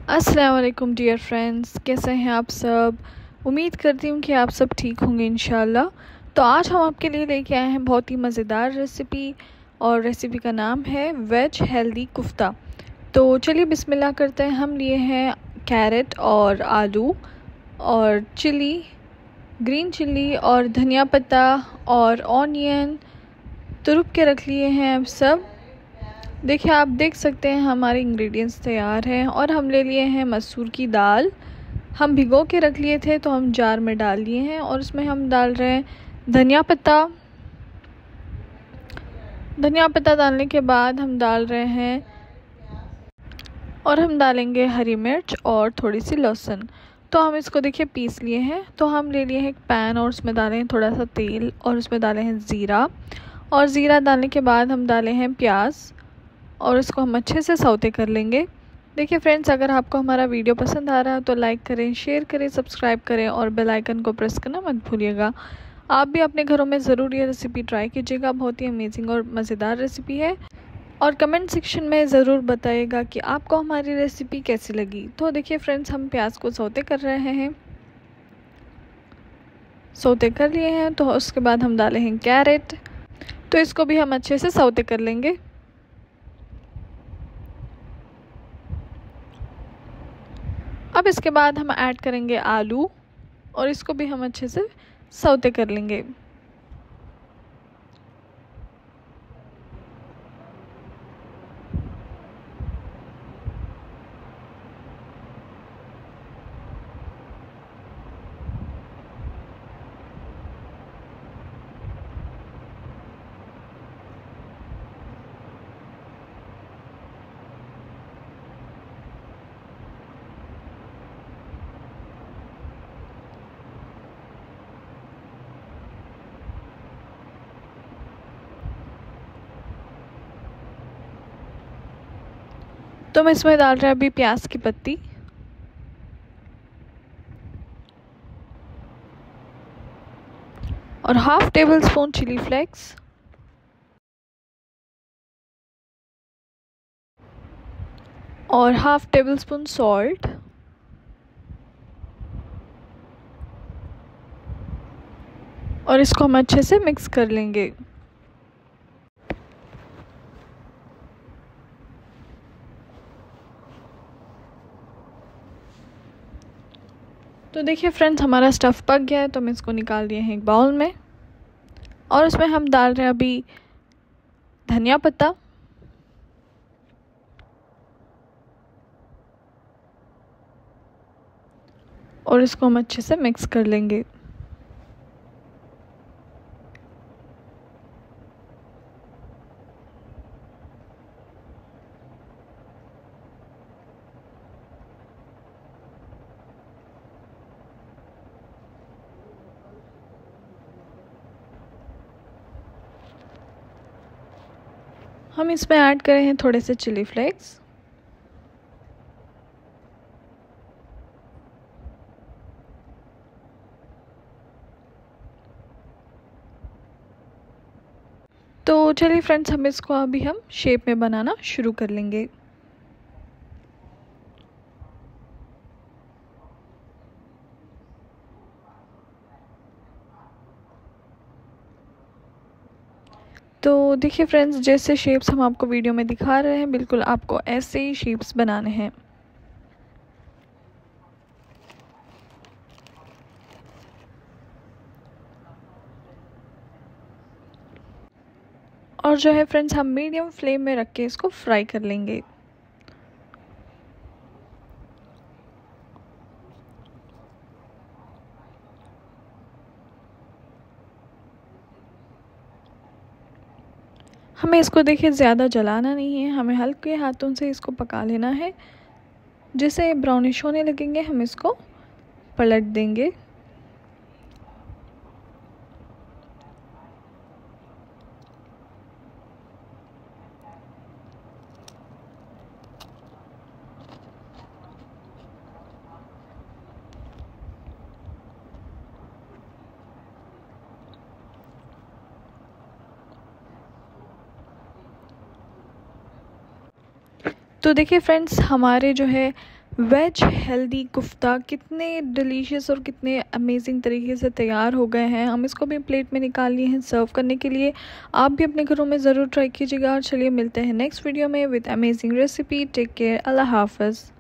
अस्सलाम वालेकुम dear friends, कैसे हैं आप सब। उम्मीद करती हूँ कि आप सब ठीक होंगे इंशाल्लाह। तो आज हम आपके लिए लेके आए हैं बहुत ही मज़ेदार रेसिपी, और रेसिपी का नाम है वेज हेल्दी कुफ्ता। तो चलिए बिस्मिल्लाह करते हैं। हम लिए हैं कैरेट और आलू और चिली, ग्रीन चिली और धनिया पत्ता और ऑनियन तुरुप के रख लिए हैं अब सब। देखिए, आप देख सकते हैं हमारे इंग्रेडिएंट्स तैयार हैं। और हम ले लिए हैं मसूर की दाल, हम भिगो के रख लिए थे तो हम जार में डाल लिए हैं। और उसमें हम डाल रहे हैं धनिया पत्ता। धनिया पत्ता डालने के बाद हम डाल रहे हैं, और हम डालेंगे हरी मिर्च और थोड़ी सी लहसुन। तो हम इसको देखिए पीस लिए हैं। तो हम ले लिए हैं एक पैन और उसमें डाले हैं थोड़ा सा तेल, और उसमें डाले हैं ज़ीरा। और ज़ीरा डालने के बाद हम डाले हैं प्याज, और इसको हम अच्छे से सौते कर लेंगे। देखिए फ्रेंड्स, अगर आपको हमारा वीडियो पसंद आ रहा है तो लाइक करें, शेयर करें, सब्सक्राइब करें और बेल आइकन को प्रेस करना मत भूलिएगा। आप भी अपने घरों में ज़रूर ये रेसिपी ट्राई कीजिएगा, बहुत ही अमेजिंग और मज़ेदार रेसिपी है। और कमेंट सेक्शन में ज़रूर बताइएगा कि आपको हमारी रेसिपी कैसी लगी। तो देखिए फ्रेंड्स, हम प्याज को सौते कर रहे हैं। सौते कर लिए हैं तो उसके बाद हम डाले हैं कैरेट, तो इसको भी हम अच्छे से सौते कर लेंगे। अब इसके बाद हम ऐड करेंगे आलू, और इसको भी हम अच्छे से सौते कर लेंगे। तो मैं इसमें डाल रहे हैं अभी प्याज की पत्ती, और half tablespoon chilli flakes, और हाफ टेबल स्पून सॉल्ट, और इसको हम अच्छे से मिक्स कर लेंगे। तो देखिए फ्रेंड्स, हमारा स्टफ़ पक गया है, तो हम इसको निकाल दिए हैं एक बाउल में। और उसमें हम डाल रहे हैं अभी धनिया पत्ता, और इसको हम अच्छे से मिक्स कर लेंगे। हम इसमें ऐड करें हैं थोड़े से चिली फ्लेक्स, तो चलिए फ्रेंड्स, हम इसको अभी हम शेप में बनाना शुरू कर लेंगे। तो देखिए फ्रेंड्स, जैसे शेप्स हम आपको वीडियो में दिखा रहे हैं, बिल्कुल आपको ऐसे ही शेप्स बनाने हैं। और जो है फ्रेंड्स, हम मीडियम फ्लेम में रख के इसको फ्राई कर लेंगे। हमें इसको देखिए ज़्यादा जलाना नहीं है, हमें हल्के हाथों से इसको पका लेना है। जैसे ब्राउनिश होने लगेंगे हम इसको पलट देंगे। तो देखिए फ्रेंड्स, हमारे जो है वेज हेल्दी कोफ्ता कितने डिलीशियस और कितने अमेजिंग तरीके से तैयार हो गए हैं। हम इसको भी प्लेट में निकाल लिए हैं सर्व करने के लिए। आप भी अपने घरों में ज़रूर ट्राई कीजिएगा। और चलिए मिलते हैं नेक्स्ट वीडियो में with amazing recipe. Take care, अल्लाह हाफ़िज़।